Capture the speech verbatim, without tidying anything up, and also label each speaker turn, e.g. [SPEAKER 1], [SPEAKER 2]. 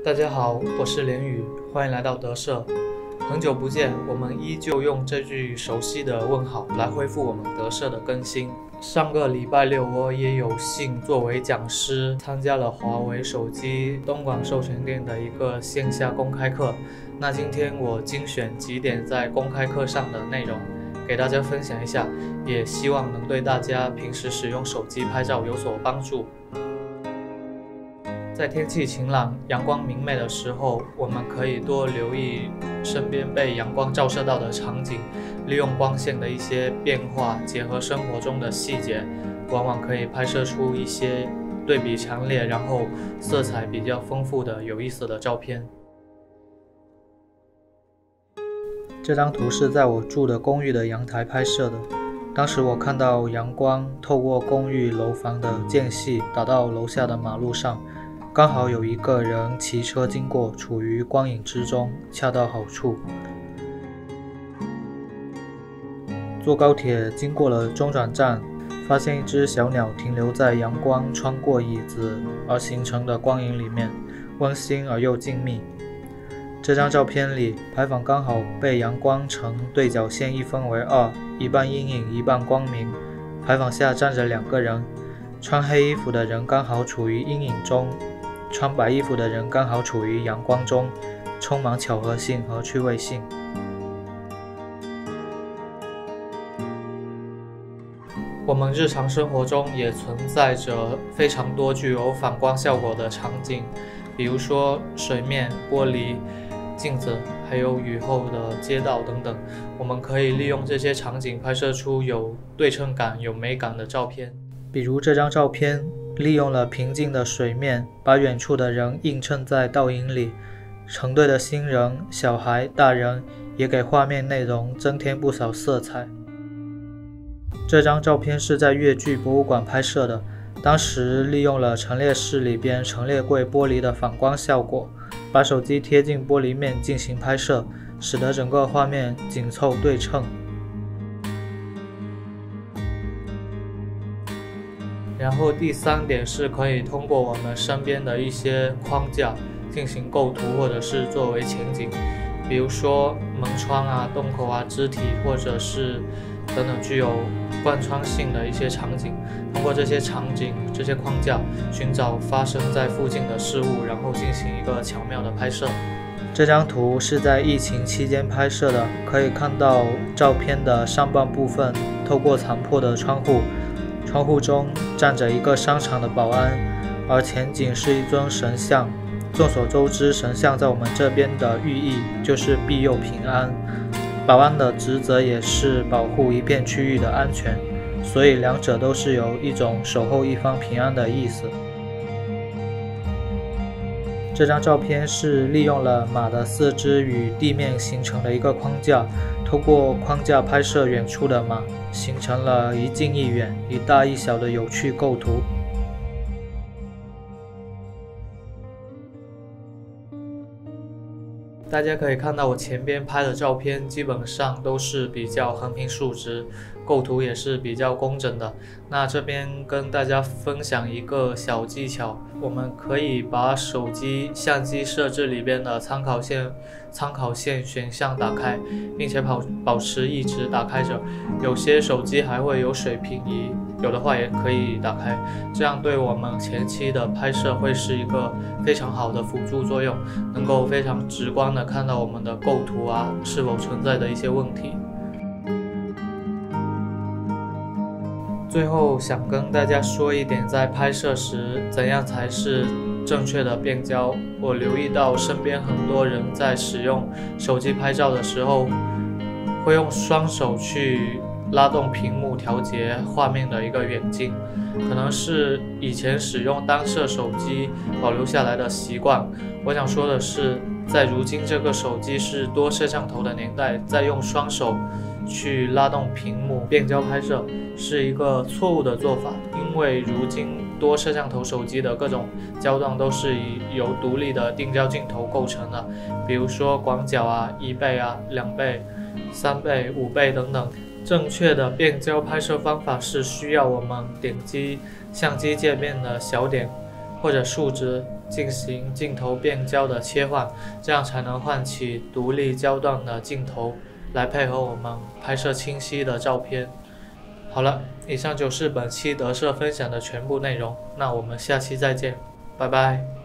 [SPEAKER 1] 大家好，我是连宇，欢迎来到德社。很久不见，我们依旧用这句熟悉的问好来恢复我们德社的更新。上个礼拜六，我也有幸作为讲师参加了华为手机东莞授权店的一个线下公开课。那今天我精选几点在公开课上的内容，给大家分享一下，也希望能对大家平时使用手机拍照有所帮助。在天气晴朗、阳光明媚的时候，我们可以多留意身边被阳光照射到的场景，利用光线的一些变化，结合生活中的细节，往往可以拍摄出一些对比强烈，然后色彩比较丰富的有意思的照片。这张图是在我住的公寓的阳台拍摄的，当时我看到阳光透过公寓楼房的间隙打到楼下的马路上，刚好有一个人骑车经过，处于光影之中，恰到好处。坐高铁经过了中转站，发现一只小鸟停留在阳光穿过椅子而形成的光影里面，温馨而又静谧。这张照片里，牌坊刚好被阳光呈对角线一分为二，一半阴影，一半光明。牌坊下站着两个人，穿黑衣服的人刚好处于阴影中，穿白衣服的人刚好处于阳光中，充满巧合性和趣味性。我们日常生活中也存在着非常多具有反光效果的场景，比如说水面、玻璃、镜子，还有雨后的街道等等。我们可以利用这些场景拍摄出有对称感、有美感的照片。比如这张照片利用了平静的水面，把远处的人映衬在倒影里，成对的新人、小孩、大人也给画面内容增添不少色彩。这张照片是在粤剧博物馆拍摄的，当时利用了陈列室里边陈列柜玻璃的反光效果，把手机贴近玻璃面进行拍摄，使得整个画面紧凑对称。然后第三点是可以通过我们身边的一些框架进行构图，或者是作为情景，比如说门窗啊、洞口啊、肢体，或者是等等具有贯穿性的一些场景，通过这些场景、这些框架寻找发生在附近的事物，然后进行一个巧妙的拍摄。这张图是在疫情期间拍摄的，可以看到照片的上半部分透过残破的窗户，窗户中站着一个商场的保安，而前景是一尊神像。众所周知，神像在我们这边的寓意就是庇佑平安，保安的职责也是保护一片区域的安全，所以两者都是有一种守候一方平安的意思。这张照片是利用了马的四肢与地面形成了一个框架，透过框架拍摄远处的马，形成了一近一远、一大一小的有趣构图。大家可以看到我前边拍的照片基本上都是比较横平竖直，构图也是比较工整的。那这边跟大家分享一个小技巧，我们可以把手机相机设置里边的参考线参考线选项打开，并且保保持一直打开着。有些手机还会有水平仪，有的话也可以打开，这样对我们前期的拍摄会是一个非常好的辅助作用，能够非常直观的看到我们的构图啊是否存在的一些问题。最后想跟大家说一点，在拍摄时怎样才是正确的变焦。我留意到身边很多人在使用手机拍照的时候，会用双手去拉动屏幕调节画面的一个远近，可能是以前使用单摄手机保留下来的习惯。我想说的是，在如今这个手机是多摄像头的年代，在用双手去拉动屏幕变焦拍摄是一个错误的做法，因为如今多摄像头手机的各种焦段都是以由独立的定焦镜头构成的，比如说广角啊、一倍啊、两倍、三倍、五倍等等。正确的变焦拍摄方法是需要我们点击相机界面的小点或者数值， 进行镜头变焦的切换，这样才能唤起独立焦段的镜头，来配合我们拍摄清晰的照片。好了，以上就是本期德摄分享的全部内容，那我们下期再见，拜拜。